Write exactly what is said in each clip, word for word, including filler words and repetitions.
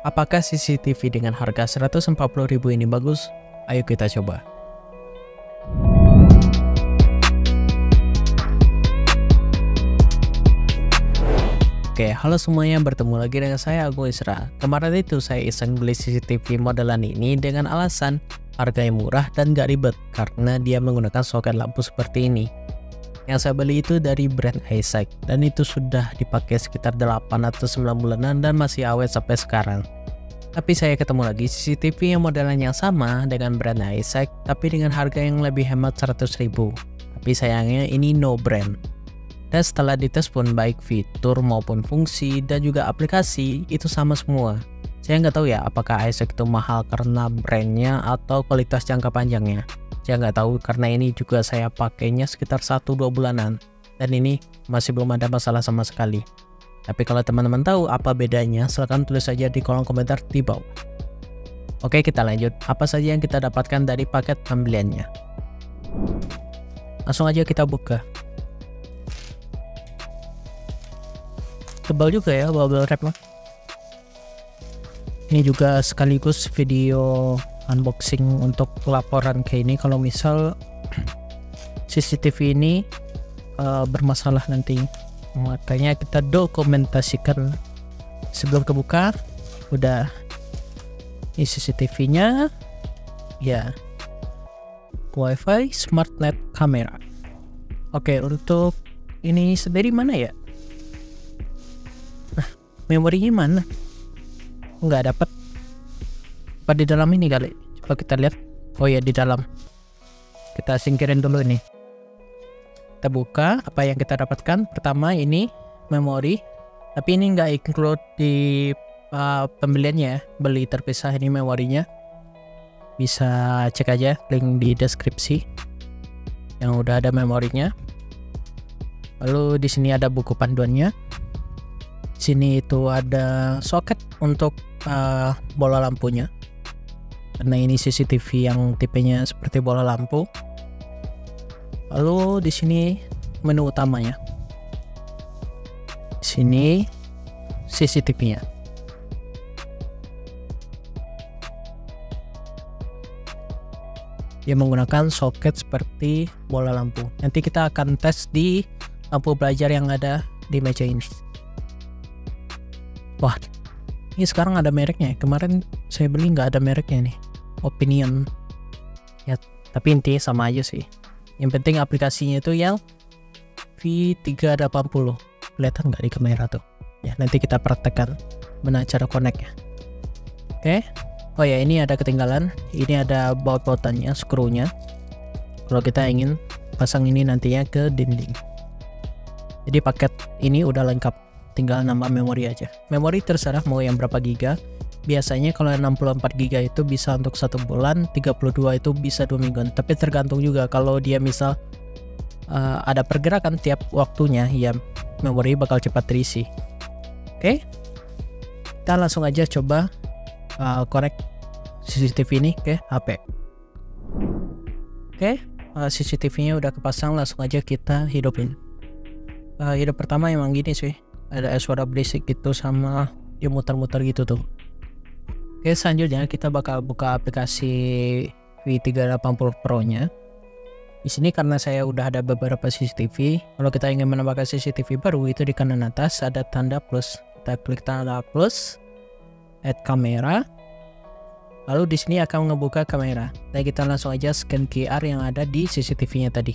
Apakah C C T V dengan harga seratus empat puluh ribu ini bagus? Ayo kita coba. Oke, halo semuanya, bertemu lagi dengan saya Agung Isra. Kemarin itu saya iseng beli C C T V modelan ini dengan alasan harganya murah dan gak ribet karena dia menggunakan soket lampu seperti ini. Yang saya beli itu dari brand Heysight dan itu sudah dipakai sekitar delapan atau sembilan bulanan dan masih awet sampai sekarang. Tapi saya ketemu lagi C C T V yang modelan yang sama dengan brand Heysight tapi dengan harga yang lebih hemat seratus ribu. Tapi sayangnya ini no brand. Dan setelah dites pun baik fitur maupun fungsi dan juga aplikasi itu sama semua. Saya nggak tahu ya apakah Heysight itu mahal karena brandnya atau kualitas jangka panjangnya. Saya nggak tahu karena ini juga saya pakainya sekitar satu dua bulanan. Dan ini masih belum ada masalah sama sekali. Tapi kalau teman-teman tahu apa bedanya, silahkan tulis saja di kolom komentar di bawah. Oke, kita lanjut. Apa saja yang kita dapatkan dari paket pembeliannya? Langsung aja kita buka. Tebal juga ya bubble wrap mah. Ini juga sekaligus video unboxing untuk laporan kayak ini kalau misal C C T V ini uh, bermasalah nanti. Makanya kita dokumentasikan sebelum kebuka. Udah ini C C T V-nya ya, WiFi, SmartNet, kamera. Oke, untuk ini sendiri mana ya? Nah, memorinya mana? Nggak dapat. Apa di dalam ini kali? Coba kita lihat. Oh ya, di dalam. Kita singkirin dulu ini. Kita buka apa yang kita dapatkan. Pertama ini memori, tapi ini nggak include di uh, pembeliannya. Beli terpisah ini memorinya. Bisa cek aja link di deskripsi yang udah ada memorinya. Lalu di sini ada buku panduannya. Di sini itu ada soket untuk uh, bola lampunya. Karena ini C C T V yang tipenya seperti bola lampu. Lalu di sini menu utamanya. Di sini C C T V-nya. Dia menggunakan soket seperti bola lampu. Nanti kita akan tes di lampu belajar yang ada di meja ini. Wah, ini sekarang ada mereknya. Kemarin saya beli nggak ada mereknya nih. Opinion ya, tapi intinya sama aja sih. Yang penting aplikasinya itu yang V tiga delapan puluh. Kelihatan nggak di kamera tuh ya? Nanti kita praktekkan mana cara connect-nya. Oke. Oh ya, ini ada ketinggalan. Ini ada baut-bautannya, skrunya. Kalau kita ingin pasang ini nantinya ke dinding. Jadi paket ini udah lengkap, tinggal nambah memori aja. Memori terserah mau yang berapa giga. Biasanya kalau enam puluh empat giga itu bisa untuk satu bulan, tiga puluh dua itu bisa dua mingguan. Tapi tergantung juga kalau dia misal uh, ada pergerakan tiap waktunya, ya memori bakal cepat terisi. Oke, kita langsung aja coba uh, connect C C T V ini ke H P. Oke, uh, C C T V-nya udah kepasang, langsung aja kita hidupin. Uh, hidup pertama emang gini sih, ada suara berisik gitu sama dia muter-muter gitu tuh. Oke, selanjutnya kita bakal buka aplikasi V tiga delapan puluh Pro-nya. Di sini karena saya udah ada beberapa C C T V, kalau kita ingin menambahkan C C T V baru itu di kanan atas ada tanda plus. Kita klik tanda plus, add kamera. Lalu di sini akan ngebuka kamera. Dan kita langsung aja scan Q R yang ada di C C T V-nya tadi.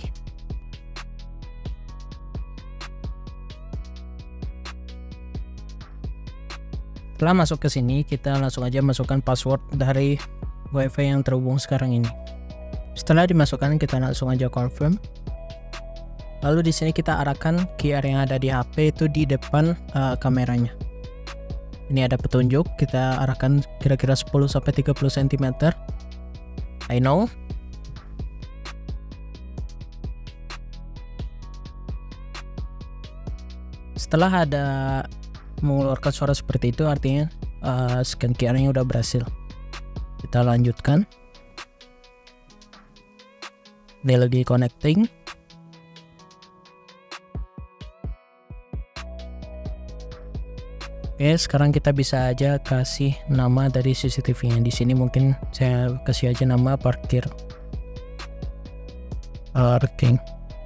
Setelah masuk ke sini, kita langsung aja masukkan password dari WiFi yang terhubung sekarang ini. Setelah dimasukkan, kita langsung aja confirm. Lalu di sini kita arahkan Q R yang ada di H P itu di depan uh, kameranya. Ini ada petunjuk, kita arahkan kira-kira sepuluh sampai tiga puluh sentimeter. I know. Setelah ada mengeluarkan suara seperti itu, artinya uh, scan Q R-nya udah berhasil. Kita lanjutkan. Ini lagi connecting. Oke, Oke, sekarang kita bisa aja kasih nama dari C C T V-nya. Di sini mungkin saya kasih aja nama parkir. Parking.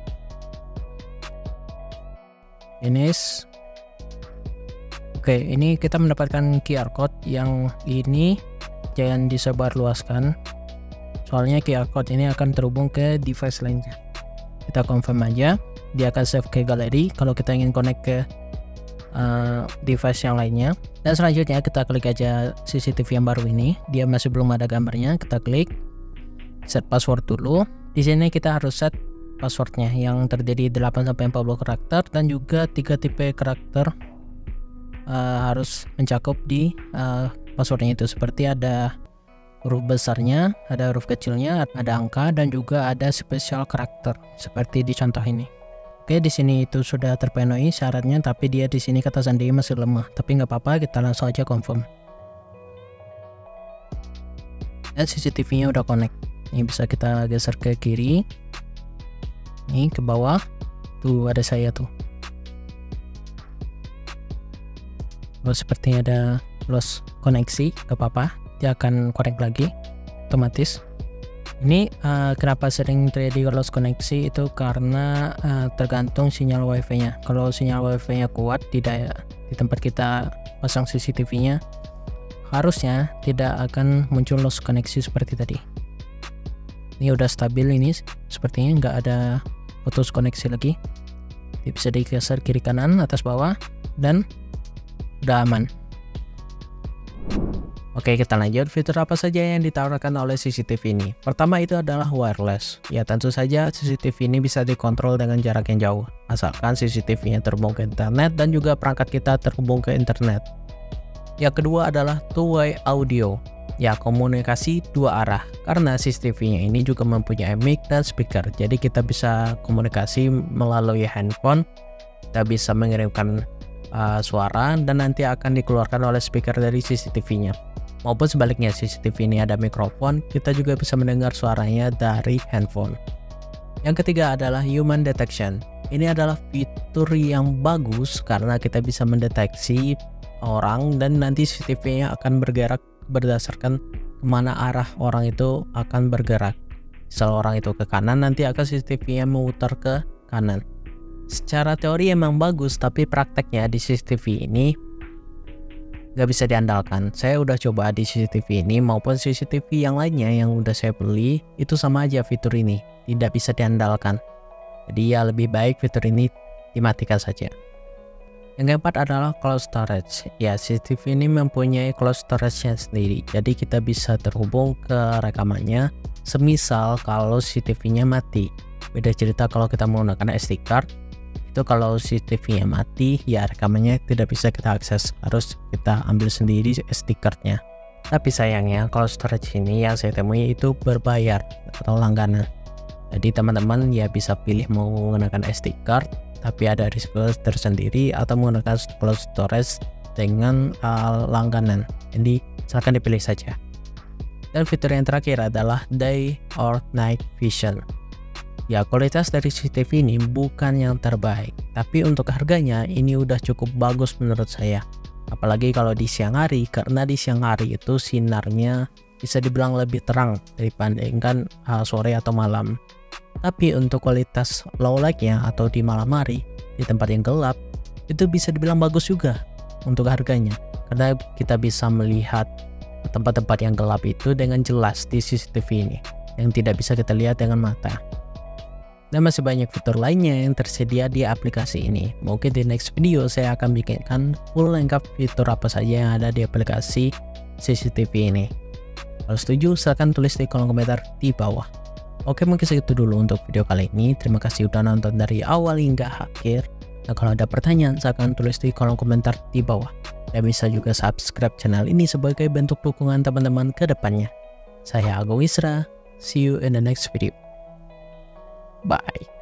Finish. Oke, ini kita mendapatkan Q R code yang ini jangan disebarluaskan. Soalnya Q R code ini akan terhubung ke device lainnya. Kita confirm aja. Dia akan save ke galeri kalau kita ingin connect ke Uh, device yang lainnya. Dan selanjutnya kita klik aja C C T V yang baru ini. Dia masih belum ada gambarnya. Kita klik set password dulu. Di sini kita harus set passwordnya yang terdiri delapan sampai empat puluh karakter dan juga tiga tipe karakter uh, harus mencakup di uh, passwordnya itu, seperti ada huruf besarnya, ada huruf kecilnya, ada angka, dan juga ada special karakter seperti di contoh ini. Oke, di sini itu sudah terpenuhi syaratnya, tapi dia di sini kata sandi masih lemah. Tapi nggak apa-apa, kita langsung aja confirm. Dan C C T V-nya udah connect. Ini bisa kita geser ke kiri. Ini ke bawah. Tuh ada saya tuh. Oh, sepertinya ada loss koneksi, nggak apa-apa. Dia akan connect lagi, otomatis. Ini uh, kenapa sering terjadi loss koneksi itu karena uh, tergantung sinyal wifi-nya. Kalau sinyal wifi-nya kuat di daerah di tempat kita pasang C C T V-nya, harusnya tidak akan muncul loss koneksi seperti tadi. Ini udah stabil, ini sepertinya nggak ada putus koneksi lagi. Ini bisa digeser kiri kanan, atas bawah, dan udah aman. Oke, kita lanjut. Fitur apa saja yang ditawarkan oleh C C T V ini? Pertama itu adalah wireless. Ya, tentu saja C C T V ini bisa dikontrol dengan jarak yang jauh, asalkan C C T V-nya terhubung ke internet dan juga perangkat kita terhubung ke internet. Yang kedua adalah two-way audio. Ya, komunikasi dua arah. Karena C C T V-nya ini juga mempunyai mic dan speaker. Jadi kita bisa komunikasi melalui handphone. Kita bisa mengirimkan uh, suara dan nanti akan dikeluarkan oleh speaker dari C C T V-nya. Maupun sebaliknya, C C T V ini ada mikrofon, kita juga bisa mendengar suaranya dari handphone. Yang ketiga adalah human detection. Ini adalah fitur yang bagus karena kita bisa mendeteksi orang dan nanti C C T V-nya akan bergerak berdasarkan kemana arah orang itu akan bergerak. Misal orang itu ke kanan, nanti akan C C T V-nya memutar ke kanan. Secara teori emang bagus, tapi prakteknya di C C T V ini nggak bisa diandalkan. Saya udah coba di C C T V ini maupun C C T V yang lainnya yang udah saya beli, itu sama aja fitur ini tidak bisa diandalkan. Jadi ya lebih baik fitur ini dimatikan saja. Yang keempat adalah cloud storage. Ya, C C T V ini mempunyai cloud storage-nya sendiri, jadi kita bisa terhubung ke rekamannya semisal kalau C C T V-nya mati. Beda cerita kalau kita menggunakan S D card. Itu kalau C C T V-nya mati, ya rekamannya tidak bisa kita akses, harus kita ambil sendiri S D card-nya. Tapi sayangnya kalau storage ini yang saya temui itu berbayar atau langganan. Jadi teman-teman ya bisa pilih mau menggunakan S D card tapi ada risiko tersendiri, atau menggunakan cloud storage dengan uh, langganan. Jadi silahkan dipilih saja. Dan fitur yang terakhir adalah day or night vision. Ya, kualitas dari C C T V ini bukan yang terbaik, tapi untuk harganya ini udah cukup bagus menurut saya. Apalagi kalau di siang hari, karena di siang hari itu sinarnya bisa dibilang lebih terang dibandingkan uh, sore atau malam. Tapi untuk kualitas low light-nya atau di malam hari, di tempat yang gelap, itu bisa dibilang bagus juga untuk harganya. Karena kita bisa melihat tempat-tempat yang gelap itu dengan jelas di C C T V ini, yang tidak bisa kita lihat dengan mata. Dan masih banyak fitur lainnya yang tersedia di aplikasi ini. Mungkin di next video saya akan bikinkan full lengkap fitur apa saja yang ada di aplikasi C C T V ini. Kalau setuju, silahkan tulis di kolom komentar di bawah. Oke, mungkin segitu dulu untuk video kali ini. Terima kasih udah nonton dari awal hingga akhir. Dan kalau ada pertanyaan, silahkan tulis di kolom komentar di bawah. Dan bisa juga subscribe channel ini sebagai bentuk dukungan teman-teman ke depannya. Saya Agung Isra. See you in the next video. Bye.